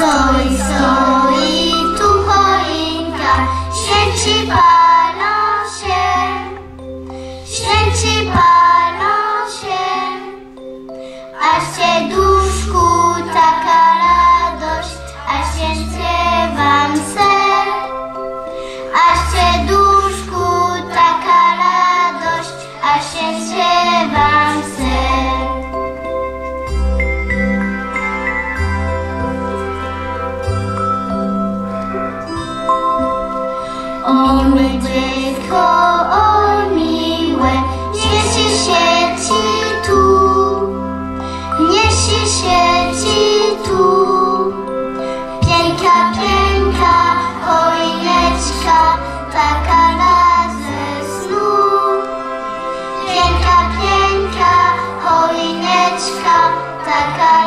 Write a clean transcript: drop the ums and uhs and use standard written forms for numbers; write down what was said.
Stoi tu choinka, święci palą się, święci palą się, aż się duszku taka radość, aż się śpiewam se, aż się duszku taka radość, aż się śpiewam se. O mój dziecko, o miłe, niesie się ci tu, niesie się ci tu. Piękna, piękna choineczka, taka na ze snu. Piękna, piękna choineczka, taka